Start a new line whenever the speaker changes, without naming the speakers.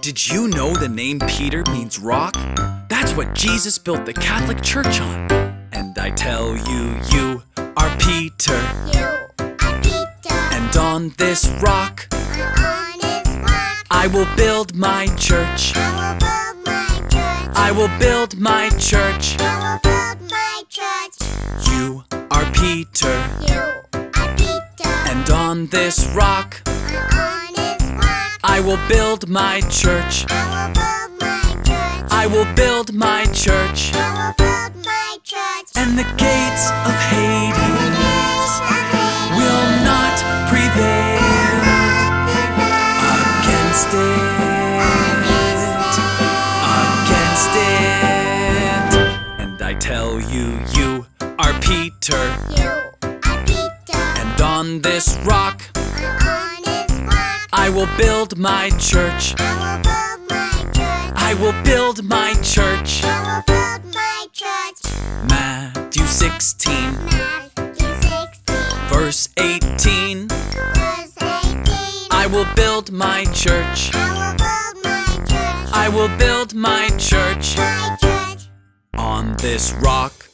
Did you know the name Peter means rock? That's what Jesus built the Catholic Church on. And I tell you, you are Peter.
You are Peter.
And on this rock, I will build my church.
I will build my church.
I will build my church.
I will build my church.
You are Peter.
You are Peter.
And on this rock, I will build my church.
I will build my church.
I will build my church.
I will build my church.
And the gates of Hades will not prevail against it. And I tell you, you are Peter.
You are Peter.
And on this rock, I will build my church.
I will build my church.
I will build my church.
I will build my church.
Matthew 16,
Matthew 16,
verse 18.
verse 18.
I will build my church.
I will build my church.
I will build my church
My church.
on this rock.